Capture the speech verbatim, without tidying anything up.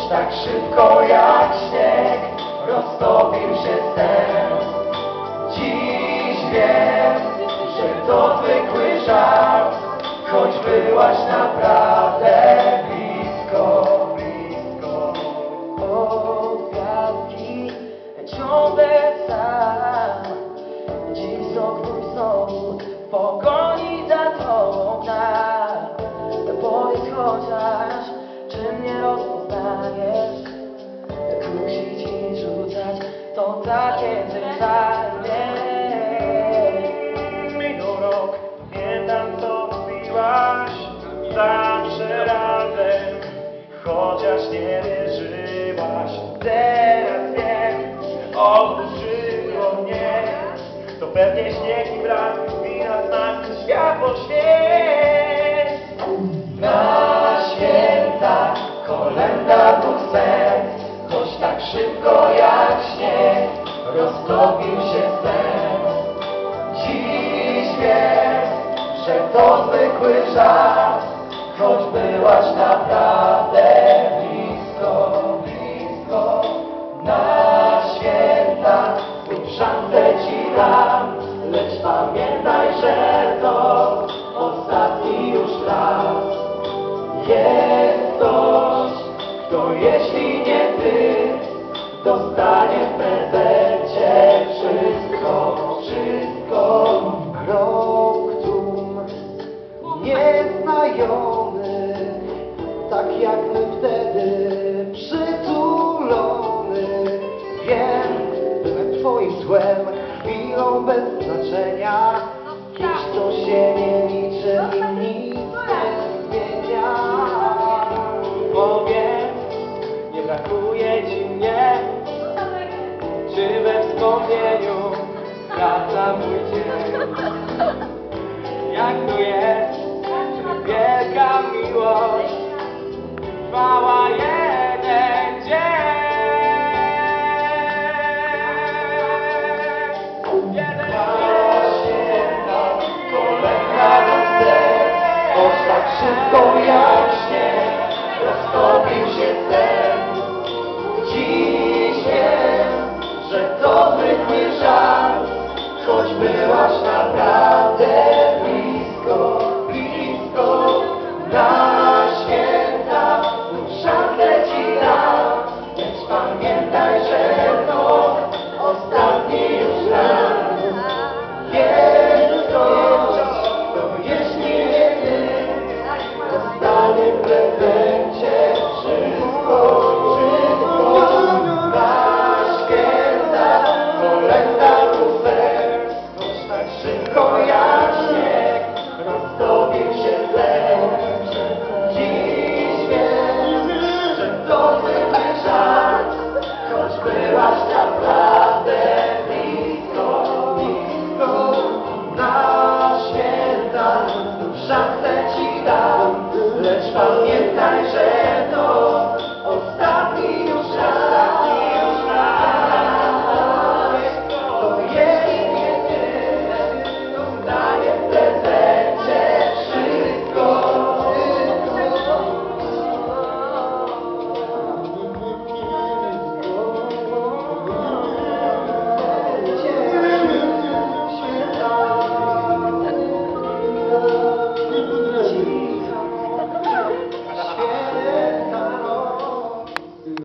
choć tak szybko jak śnieg roztopił się sen. Dziś wiem, że to zwykły żart, choć byłaś naprawdę blisko, blisko. Od gwiazdki ciągle sam, dziś znowu znowu w pogoni za tobą gna. Powiedz chociaż, czy mnie rozpoznajesz? Kusić i rzucać to takie zwyczajnie. Minął rok, pamiętam co mówiłaś, zawsze razem, chociaż nie wierzyłaś. Teraz wiem, oburzyło mnie, to pewnie śnieg i brak, wina znaczy światło świec. Na święta kolenda dwóch serc, choć tak szybko jak śnieg roztopił się sen. Dziś wiem, że to zwykły żart, choć byłaś naprawdę blisko, blisko. Na święta szansę ci dam, lecz pamiętaj, że to ostatni już raz. Jest ktoś, kto jeśli nie ty, dostanie w prezencie wszystko, wszystko. Rok dum, nieznajomy, tak jak my wtedy, przytulony. Wiem, byłem twoim złem, chwilą bez znaczenia, kimś co się nie liczy i nic nie zmienia. Powiem, nie brakuje ci mnie, czy we wspomnieniu wraca mój